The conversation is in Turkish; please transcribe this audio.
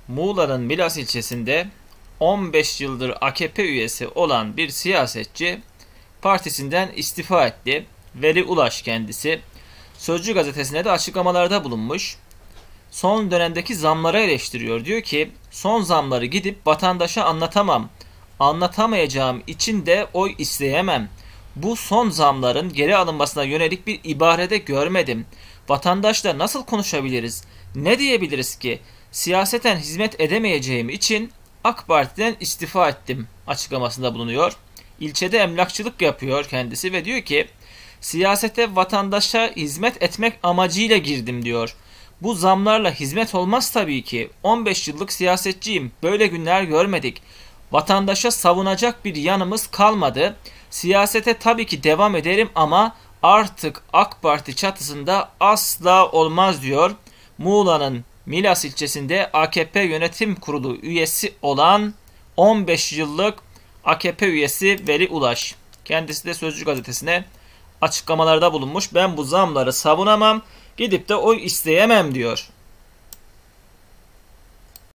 Muğla'nın Milas ilçesinde 15 yıldır AKP üyesi olan bir siyasetçi partisinden istifa etti. Veli Ulaş kendisi. Sözcü gazetesine de açıklamalarda bulunmuş. Son dönemdeki zamları eleştiriyor. Diyor ki son zamları gidip vatandaşa anlatamam. Anlatamayacağım için de oy isteyemem. Bu son zamların geri alınmasına yönelik bir ibarede görmedim. Vatandaşla nasıl konuşabiliriz? Ne diyebiliriz ki? Siyaseten hizmet edemeyeceğim için AK Parti'den istifa ettim açıklamasında bulunuyor. İlçede emlakçılık yapıyor kendisi ve diyor ki siyasete vatandaşa hizmet etmek amacıyla girdim diyor. Bu zamlarla hizmet olmaz tabii ki. 15 yıllık siyasetçiyim. Böyle günler görmedik. Vatandaşa savunacak bir yanımız kalmadı. Siyasete tabii ki devam ederim ama artık AK Parti çatısında asla olmaz diyor. Muğla'nın Milas ilçesinde AKP yönetim kurulu üyesi olan 15 yıllık AKP üyesi Veli Ulaş. Kendisi de Sözcü gazetesine açıklamalarda bulunmuş. Ben bu zamları savunamam, gidip de oy isteyemem diyor.